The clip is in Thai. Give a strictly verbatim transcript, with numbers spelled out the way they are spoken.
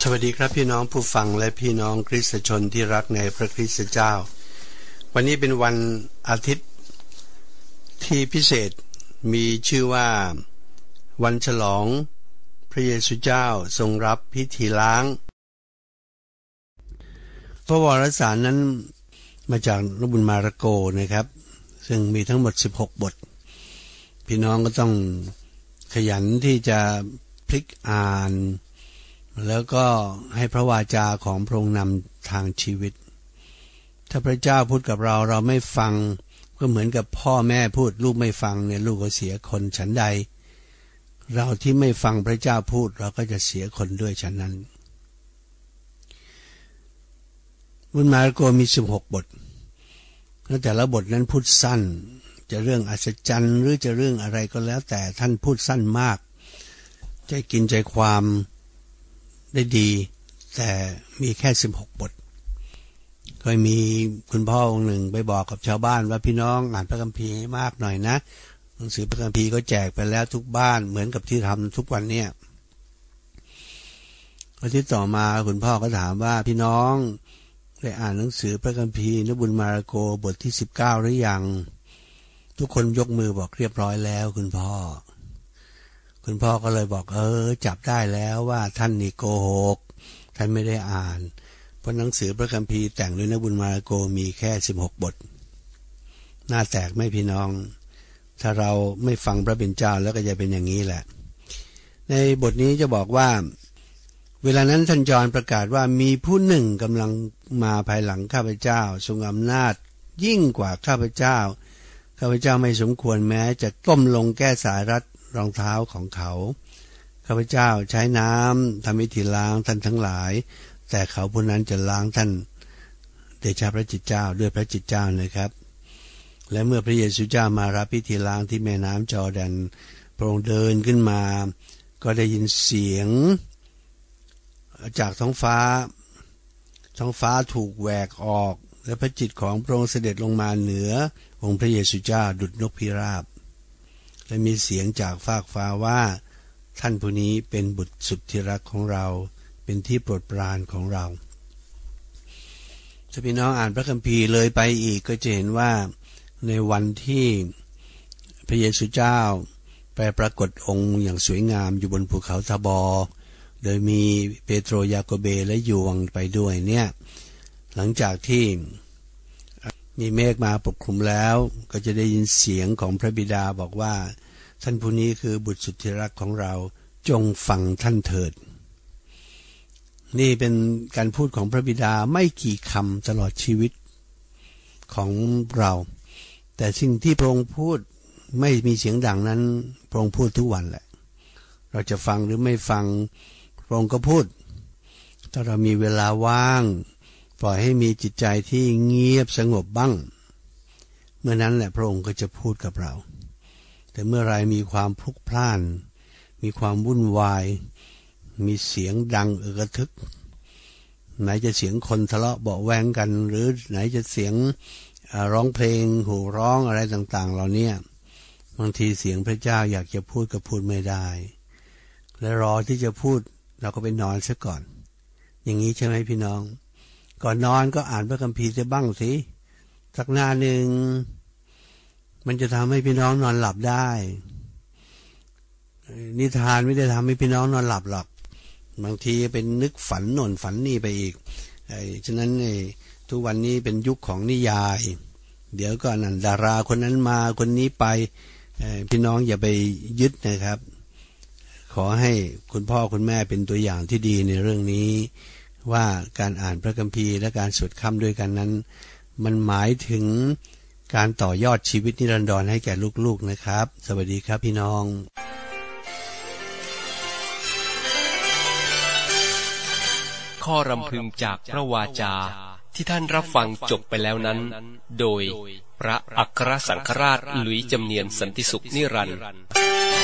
สวัสดีครับพี่น้องผู้ฟังและพี่น้องคริสตชนที่รักในพระคริสตเจ้าวันนี้เป็นวันอาทิตย์ที่พิเศษมีชื่อว่าวันฉลองพระเยซูเจ้าทรงรับพิธีล้างพระวารสารนั้นมาจากพระบุญมาระโกนะครับซึ่งมีทั้งหมดสิบหกบทพี่น้องก็ต้องขยันที่จะพลิกอ่านแล้วก็ให้พระวาจาของพระองค์นำทางชีวิตถ้าพระเจ้าพูดกับเราเราไม่ฟังก็เหมือนกับพ่อแม่พูดลูกไม่ฟังเนี่ยลูกก็เสียคนฉันใดเราที่ไม่ฟังพระเจ้าพูดเราก็จะเสียคนด้วยฉะนั้นบุญมาระโกมีสิบหกบทแล้วแต่ละบทนั้นพูดสั้นจะเรื่องอัศจรรย์หรือจะเรื่องอะไรก็แล้วแต่ท่านพูดสั้นมากใจกินใจความได้ดีแต่มีแค่สิบหกบทเคยมีคุณพ่อองค์หนึ่งไปบอกกับชาวบ้านว่าพี่น้องอ่านพระคัมภีร์ให้มากหน่อยนะหนังสือพระคัมภีร์ก็แจกไปแล้วทุกบ้านเหมือนกับที่ทำทุกวันเนี่ยอาทิตย์ต่อมาคุณพ่อก็ถามว่าพี่น้องได้อ่านหนังสือพระคัมภีร์นบุญมาระโกบทที่สิบเก้าหรือยังทุกคนยกมือบอกเรียบร้อยแล้วคุณพ่อคุณพ่อก็เลยบอกเออจับได้แล้วว่าท่านนี่โกหกท่านไม่ได้อ่านเพราะหนังสือพระคัมภีร์แต่งโดยนบุญมาระโกมีแค่สิบหกบทหน้าแตกไม่พี่น้องถ้าเราไม่ฟังพระเป็นเจ้าแล้วก็จะเป็นอย่างนี้แหละในบทนี้จะบอกว่าเวลานั้นท่านจอห์นประกาศว่ามีผู้หนึ่งกำลังมาภายหลังข้าพเจ้าทรงอำนาจยิ่งกว่าข้าพเจ้าข้าพเจ้าไม่สมควรแม้จะก้มลงแก้สายรัดรองเท้าของเขาข้าพเจ้าใช้น้ำทำพิธีล้างท่านทั้งหลายแต่เขาผู้นั้นจะล้างท่านเดชะพระจิตเจ้าด้วยพระจิตเจ้านะครับและเมื่อพระเยซูเจ้ามารับพิธีล้างที่แม่น้ำจอร์แดนพระองค์เดินขึ้นมาก็ได้ยินเสียงจากท้องฟ้าท้องฟ้าถูกแหวกออกและพระจิตของพระองค์เสด็จลงมาเหนือองค์พระเยซูเจ้าดุจนกพิราบและมีเสียงจากฟากฟ้าว่าท่านผู้นี้เป็นบุตรสุดที่รักของเราเป็นที่โปรดปรานของเราถ้าพี่น้องอ่านพระคัมภีร์เลยไปอีกก็จะเห็นว่าในวันที่พระเยซูเจ้าไปปรากฏองค์อย่างสวยงามอยู่บนภูเขาทาบอร์โดยมีเปโตรยาโคเบและยูวังไปด้วยเนี่ยหลังจากที่มีเมฆมาปกคลุมแล้วก็จะได้ยินเสียงของพระบิดาบอกว่าท่านผู้นี้คือบุตรสุดที่รักของเราจงฟังท่านเถิดนี่เป็นการพูดของพระบิดาไม่กี่คำตลอดชีวิตของเราแต่สิ่งที่พระองค์พูดไม่มีเสียงดังนั้นพระองค์พูดทุกวันแหละเราจะฟังหรือไม่ฟังพระองค์ก็พูดถ้าเรามีเวลาว่างปล่อยให้มีจิตใจที่เงียบสงบบ้างเมื่อนั้นแหละพระองค์ก็จะพูดกับเราแต่เมื่อไรมีความพลุกพล่านมีความวุ่นวายมีเสียงดังเอึกระทึกไหนจะเสียงคนทะเลาะเบาะแว้งกันหรือไหนจะเสียงร้องเพลงโห่ร้องอะไรต่างๆเหล่านี้บางทีเสียงพระเจ้าอยากจะพูดก็พูดไม่ได้และรอที่จะพูดเราก็ไปนอนซะก่อนอย่างนี้ใช่ไหมพี่น้องก่อนนอนก็อ่านพระคัมภีร์จะบ้างสิสักหน้าหนึ่งมันจะทำให้พี่น้องนอนหลับได้นิทานไม่ได้ทำให้พี่น้องนอนหลับหรอกบางทีเป็นนึกฝันโน่นฝันนี่ไปอีกไอ้ฉะนั้นไอ้ทุกวันนี้เป็นยุคของนิยายเดี๋ยวก็นั่นดาราคนนั้นมาคนนี้ไปพี่น้องอย่าไปยึดนะครับขอให้คุณพ่อคุณแม่เป็นตัวอย่างที่ดีในเรื่องนี้ว่าการอ่านพระคัมภีร์และการสวดค่ำด้วยกันนั้นมันหมายถึงการต่อยอดชีวิตนิรันดรให้แก่ลูกๆนะครับสวัสดีครับพี่น้องข้อรำพึงจากพระวาจาที่ท่านรับฟังจบไปแล้วนั้นโดยพระอัครสังฆราชหลุยส์จำเนียนสันติสุขนิรันดร์